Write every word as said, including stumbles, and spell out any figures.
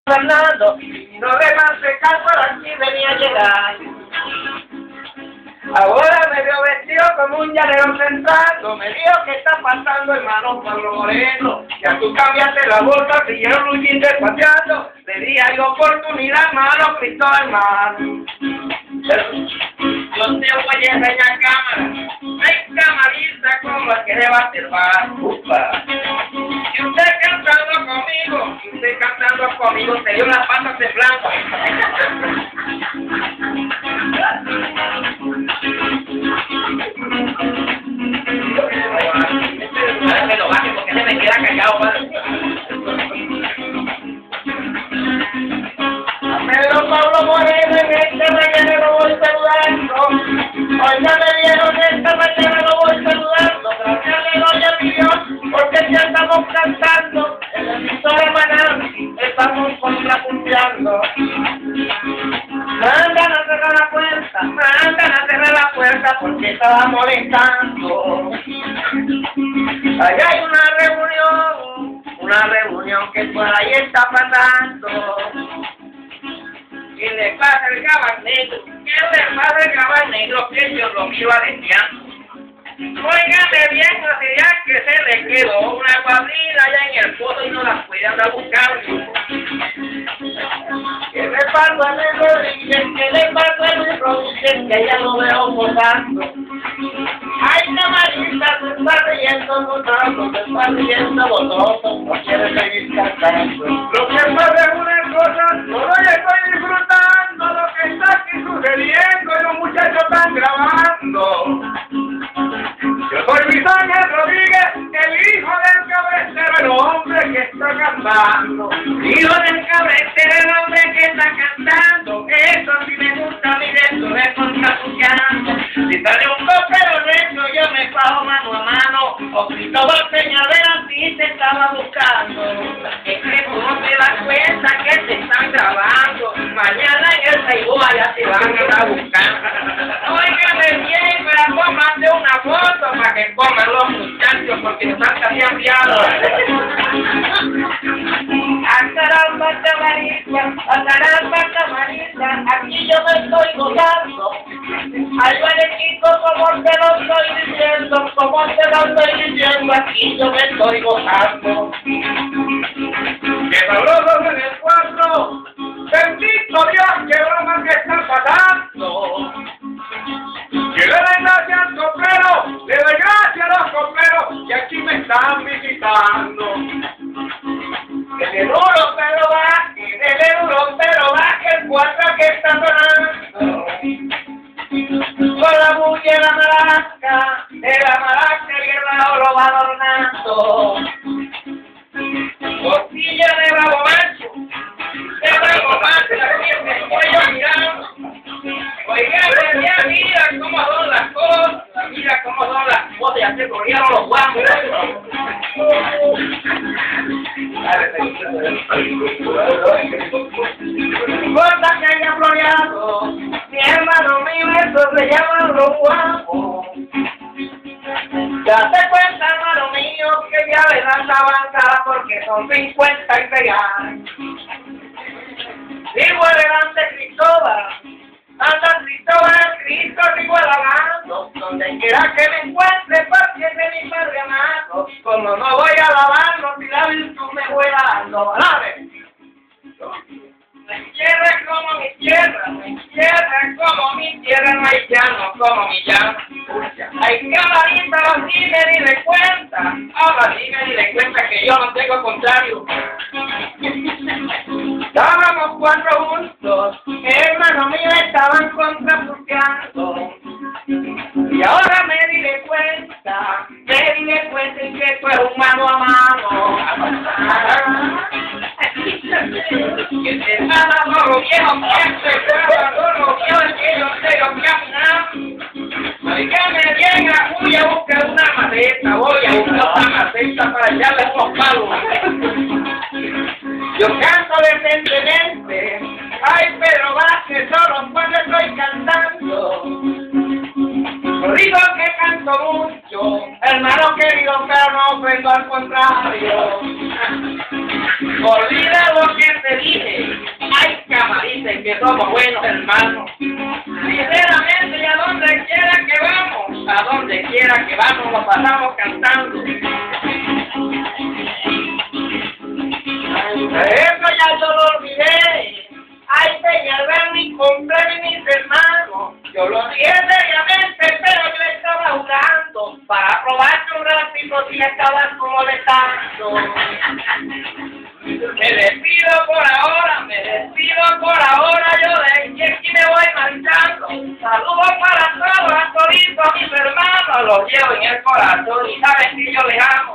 Fernando, y no le más caso, por aquí venía a llegar. Ahora me veo vestido como un llanero centrado, me dijo que está pasando hermano Pablo Moreno, ya tú cambiaste la bolsa, siguieron Luis despaciando, le di hay oportunidad, hermano, Cristo hermano. Yo te voy a enseñar cámara, hay camarita como el que le va a servir. Upa. Y usted cantando conmigo, y usted cantando conmigo, te dio las patas de blanco. Me lo baje porque se me queda callado, padre. A Pedro Pablo Moreno en esta mañana lo voy saludando. Hoy ya me dieron esta mañana lo voy saludando. Gracias le doy a mi Dios porque ya estamos cantando. En la emisora Manansi estamos contrapunteando. Mandan a cerrar la puerta, mandan a cerrar la puerta porque estaba molestando. Allá hay una reunión, una reunión que por ahí está pasando. ¿Qué le pasa el cabal negro? ¿Qué le pasa el cabal negro? Que yo lo iba deseando. Óigame bien, así ya que se le quedó una cuadrilla allá en el pozo y no la puede andar buscando. ¿Qué le pasa a Luis Rodríguez? ¿Qué le pasa a Luis Rodríguez? Que ya lo veo votando. Ay, camarita, se está riendo votando, se está riendo votando, no quiere seguir cantando. Lo que pasa es una cosa, no lo estoy disfrutando, lo que está aquí sucediendo y los muchachos están grabando. Yo soy Luis Ángel Rodríguez, el hijo del cabecero, el hombre que está cantando. Hijo del cabecero, el hombre que está cantando. Eso sí me gusta a mí de eso de contraputeando. Si sale un copero recto, yo me bajo mano a mano. O Cristóbal Peñavera sí te estaba buscando. Es que tú no te das cuenta que te están grabando. Mañana en el Facebook allá te van a estar buscando. Óigame bien, pero póngase una foto para que coman los muchachos porque están casi hambriados. Acaramba, camarita, acaramba, camarita, aquí yo me estoy gozando. Al valecito como te lo estoy diciendo, como te lo estoy diciendo, aquí yo me estoy gozando. ¡Qué sabrosos en el cuarto! ¡Bendito Dios, qué broma que está pasando! ¡Que le doy gracias al copero! ¡Le doy gracias a los coperos que aquí me están visitando! ¡Dele duro, pero baje! ¡Dele duro, pero baje el cuatro que está sonando! Con la bulla y la maraca, de la maraca el guerrero lo va adornando. Costilla de bravo macho, de bravo macho, aquí en el cuello mirando. Oiga, mira, mira cómo son las cosas, mira cómo son las cosas, ya se corrieron los guapos. No importa que haya floreado, mi hermano mío, eso se llama los guapos. Ya te cuenta, hermano mío, que ya le dan la bancada porque son cincuenta y seis años. Digo adelante Cristóbal, anda Cristóbal, Cristo sigo alabando, donde quiera que me encuentre, porque de mi padre amado, como no voy a alabarlo, si la virtud me voy dando, alabe. Mi tierra es como mi tierra, mi tierra es como mi tierra, no hay llano como mi llano. Hay camarita, dime ni le cuenta, ahora dime ni le cuenta que yo no tengo contrario. Estábamos cuatro juntos, hermano mío, estaban contraputeando. Y ahora me di de cuenta, me di de cuenta y que fue un mano a mano. Que se nada con los viejos que se traba con los viejos que yo sé yo caminando. Oígame bien, voy a buscar una maceta, voy a buscar una maceta para echarle unos palos. Yo canto decentemente, ay Pedro Vázquez, solo cuando estoy cantando. No digo que canto mucho, hermano querido, pero no ofendo al contrario. Olvida lo que te dije, pasamos cantando. Eso ya yo lo olvidé. Ay, señor, ven mi cumpleaños mis hermanos. Yo lo dije seriamente, pero yo estaba jugando para probarte un ratito si estabas molestando. Me despido por ahora, me despido por ahora, yo de aquí me voy marchando. Saludos para todos, a toditos mis hermanos, los llevo en el corazón y saben que yo les amo.